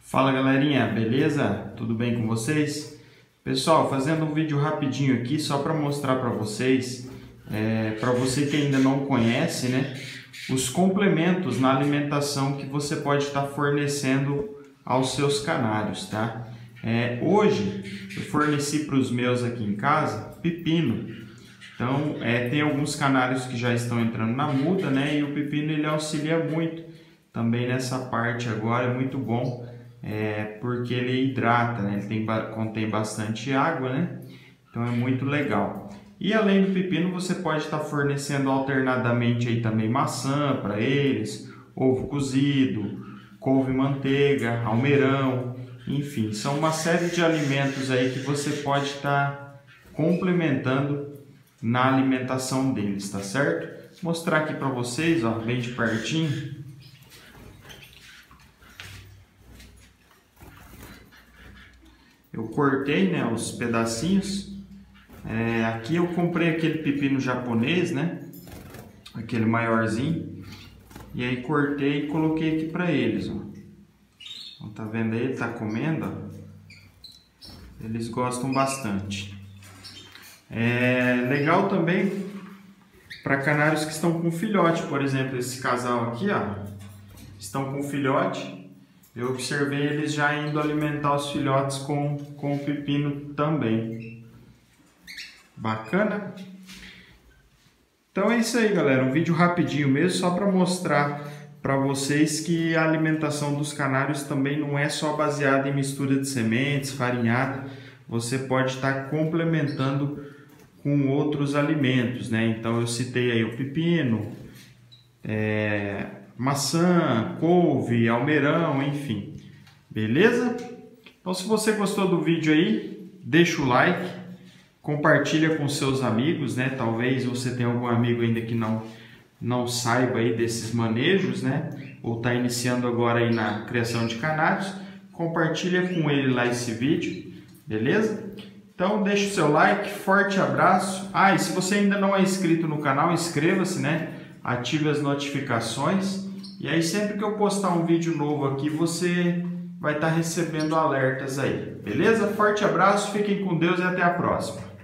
Fala galerinha, beleza? Tudo bem com vocês? Pessoal, fazendo um vídeo rapidinho aqui só para mostrar para vocês, para você que ainda não conhece, né, os complementos na alimentação que você pode estar fornecendo aos seus canários, tá? Hoje eu forneci para os meus aqui em casa pepino. Então tem alguns canários que já estão entrando na muda, né? E o pepino ele auxilia muito também nessa parte agora, é muito bom. Porque ele hidrata, né? Ele contém bastante água, né? Então é muito legal. E além do pepino, você pode estar fornecendo alternadamente aí também maçã para eles, ovo cozido, couve-manteiga, almeirão, enfim, são uma série de alimentos aí que você pode estar complementando na alimentação deles, tá certo? Vou mostrar aqui para vocês, ó, bem de pertinho. Eu cortei, né, os pedacinhos. Aqui eu comprei aquele pepino japonês, né, aquele maiorzinho. E aí cortei e coloquei aqui para eles, ó. Então, tá vendo aí? Ele tá comendo, ó. Eles gostam bastante. Legal também para canários que estão com filhote, por exemplo, esse casal aqui, ó, estão com filhote. Eu observei eles já indo alimentar os filhotes com o pepino também. Bacana? Então é isso aí, galera. Um vídeo rapidinho mesmo, só para mostrar para vocês que a alimentação dos canários também não é só baseada em mistura de sementes, farinhada. Você pode estar complementando com outros alimentos, né? Então eu citei aí o pepino, maçã, couve, almeirão, enfim. Beleza? Então se você gostou do vídeo aí, deixa o like, compartilha com seus amigos, né? Talvez você tenha algum amigo ainda que não saiba aí desses manejos, né? Ou está iniciando agora aí na criação de canários. Compartilha com ele lá esse vídeo, beleza? Então deixa o seu like, forte abraço. E se você ainda não é inscrito no canal, inscreva-se, né? Ative as notificações e aí sempre que eu postar um vídeo novo aqui, você vai estar recebendo alertas aí, beleza? Forte abraço, fiquem com Deus e até a próxima.